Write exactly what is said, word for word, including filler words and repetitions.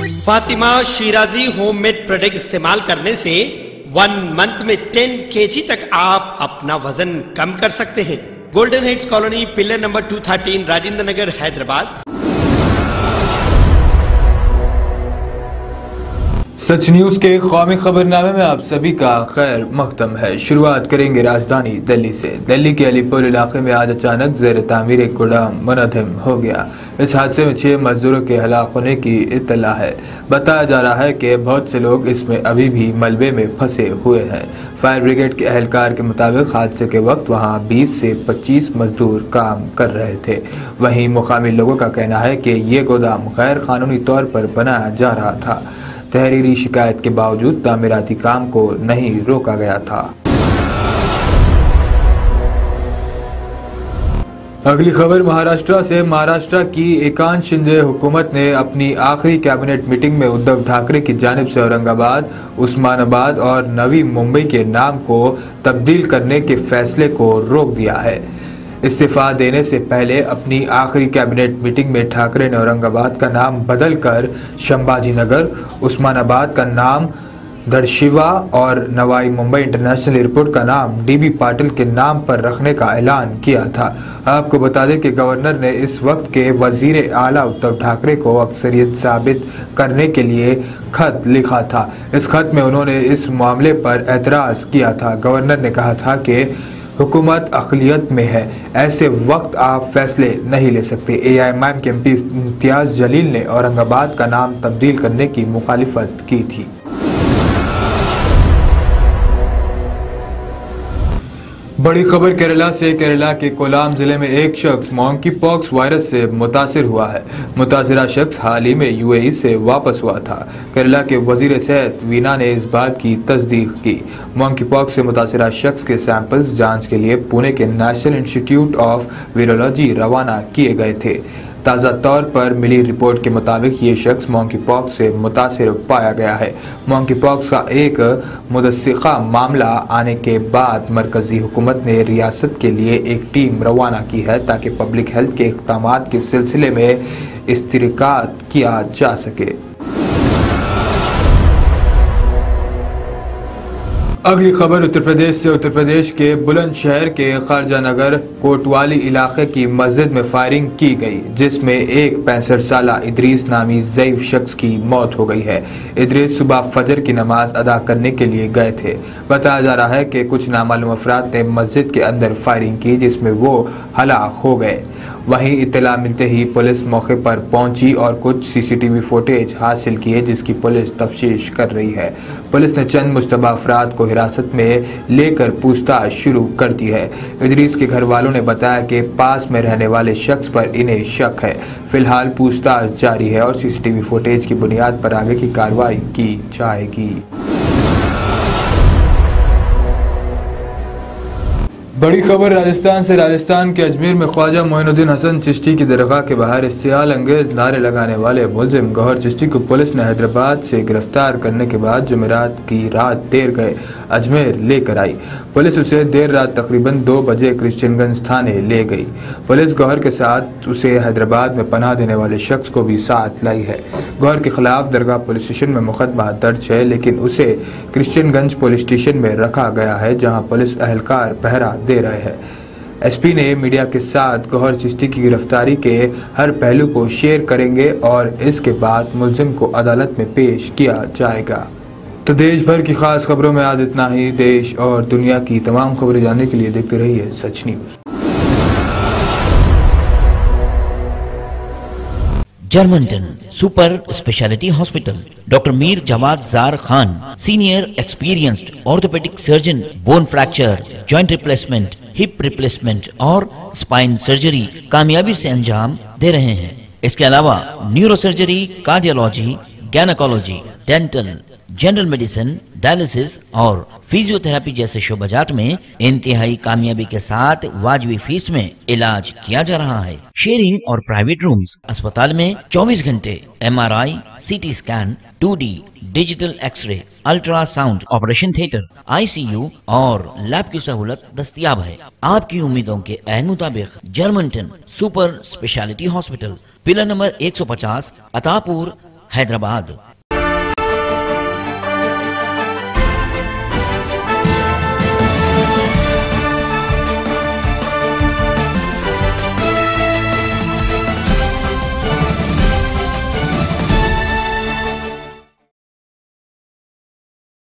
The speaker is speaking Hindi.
फातिमा शिराजी होममेड प्रोडक्ट इस्तेमाल करने से वन मंथ में टेन केजी तक आप अपना वजन कम कर सकते हैं। Golden heights colony, pillar number two thirteen, Rajendra Nagar, Hyderabad. Sach news के कौमी खबरनामे में आप सभी का खैर मकदम है। शुरुआत करेंगे राजधानी दिल्ली से। दिल्ली के अलीपुर इलाके में आज अचानक जेर तामीर एक गोदाम मुनहदम हो गया। इस हादसे में छह मजदूरों के हलाक होने की इत्तला है। बताया जा रहा है कि बहुत से लोग इसमें अभी भी मलबे में फंसे हुए हैं। फायर ब्रिगेड के अहलकार के मुताबिक हादसे के वक्त वहां बीस से पच्चीस मजदूर काम कर रहे थे। वहीं मुकामी लोगों का कहना है कि ये गोदाम गैर कानूनी तौर पर बनाया जा रहा था। तहरीरी शिकायत के बावजूद तामीराती काम को नहीं रोका गया था। अगली खबर महाराष्ट्र से। महाराष्ट्र की एकांत शिंदे हुकूमत ने अपनी आखिरी कैबिनेट मीटिंग में उद्धव ठाकरे की जानिब से औरंगाबाद, उस्मानाबाद और नवी मुंबई के नाम को तब्दील करने के फैसले को रोक दिया है। इस्तीफा देने से पहले अपनी आखिरी कैबिनेट मीटिंग में ठाकरे ने औरंगाबाद का नाम बदलकर संभाजी नगर, उस्मानाबाद का नाम दरशिवा और नवाई मुंबई इंटरनेशनल एयरपोर्ट का नाम डीबी पाटिल के नाम पर रखने का ऐलान किया था। आपको बता दें कि गवर्नर ने इस वक्त के वजीर आला उद्धव ठाकरे को अक्सरियत साबित करने के लिए खत लिखा था। इस खत में उन्होंने इस मामले पर एतराज किया था। गवर्नर ने कहा था कि हुकूमत अक़लियत में है, ऐसे वक्त आप फैसले नहीं ले सकते। A I M I M के एम पी इम्तियाज जलील ने औरंगाबाद का नाम तब्दील करने की मुखालिफत की थी। बड़ी खबर केरला से। केरला के कोलाम जिले में एक शख्स मॉन्की पॉक्स वायरस से मुतासिर हुआ है। मुतासिरा शख्स हाल ही में यू ए ई से वापस हुआ था। केरला के वजीर सेहत वीना ने इस बात की तस्दीक की। मॉन्की पॉक्स से मुतासिरा शख्स के सैंपल्स जांच के लिए पुणे के नेशनल इंस्टीट्यूट ऑफ वायरोलॉजी रवाना किए गए थे। ताज़ा तौर पर मिली रिपोर्ट के मुताबिक ये शख्स मॉन्की पॉक्स से मुतासिर पाया गया है। मॉन्की पॉक्स का एक मुदस्सिका मामला आने के बाद मरकजी हुकूमत ने रियासत के लिए एक टीम रवाना की है ताकि पब्लिक हेल्थ के इक़दामात के सिलसिले में इस्तिरकात किया जा सके। अगली खबर उत्तर प्रदेश से। उत्तर प्रदेश के बुलंदशहर के खारजा नगर कोतवाली इलाके की मस्जिद में फायरिंग की गई, जिसमें एक पैंसठ साल इदरीस नामी ज़ईफ शख्स की मौत हो गई है। इदरीस सुबह फजर की नमाज अदा करने के लिए गए थे। बताया जा रहा है कि कुछ नामालूम अफराद ने मस्जिद के अंदर फायरिंग की, जिसमें वो हलाक हो गए। वहीं इत्तला मिलते ही पुलिस मौके पर पहुंची और कुछ C C T V footage हासिल किए, जिसकी पुलिस तफ्तीश कर रही है। पुलिस ने चंद मुश्तबा अफराद को हिरासत में लेकर पूछताछ शुरू कर दी है। इदरीस के घर वालों ने बताया कि पास में रहने वाले शख्स पर इन्हें शक है। फिलहाल पूछताछ जारी है और C C T V footage की बुनियाद पर आगे की कार्रवाई की जाएगी। बड़ी खबर राजस्थान से। राजस्थान के अजमेर में ख्वाजा मोइनुद्दीन हसन चिश्ती की दरगाह के बाहर इश्तियाल अंगेज नारे लगाने वाले मुलजिम गौहर चिश्ती को पुलिस ने हैदराबाद से गिरफ्तार करने के बाद जुमेरात की रात देर गए अजमेर लेकर आई। पुलिस उसे देर रात तकरीबन दो बजे क्रिश्चियनगंज थाने ले गई। पुलिस गौहर के साथ उसे हैदराबाद में पनाह देने वाले शख्स को भी साथ लाई है। गौहर के खिलाफ दरगाह पुलिस स्टेशन में मुकदमा दर्ज है, लेकिन उसे क्रिश्चियनगंज पुलिस स्टेशन में रखा गया है, जहां पुलिस अहलकार पहरा दे रहे हैं। एस पी ने मीडिया के साथ गौहर चिश्ती की गिरफ्तारी के हर पहलू को शेयर करेंगे और इसके बाद मुलजिम को अदालत में पेश किया जाएगा। तो देश भर की खास खबरों में आज इतना ही। देश और दुनिया की तमाम खबरें जानने के लिए देखते रहिए Sach news. Germanton super speciality hospital. Doctor Mir Jawad Zar Khan, senior experienced orthopaedic surgeon, bone fracture, joint replacement, hip replacement और स्पाइन सर्जरी कामयाबी से अंजाम दे रहे हैं। इसके अलावा neuro surgery, cardiology, gynaecology, dental, general medicine, dialysis और फिजियोथेरेपी जैसे शोबाजात में इंतहाई कामयाबी के साथ वाजबी फीस में इलाज किया जा रहा है। शेयरिंग और प्राइवेट रूम्स। अस्पताल में चौबीस घंटे M R I, C T scan, two D, digital x ray, ultrasound, operation theatre, I C U और लैब की सहूलत दस्तयाब है। आपकी उम्मीदों के ऐन मुताबिक Germanton super speciality hospital, pillar number एक सौ पचास, अतापुर, हैदराबाद।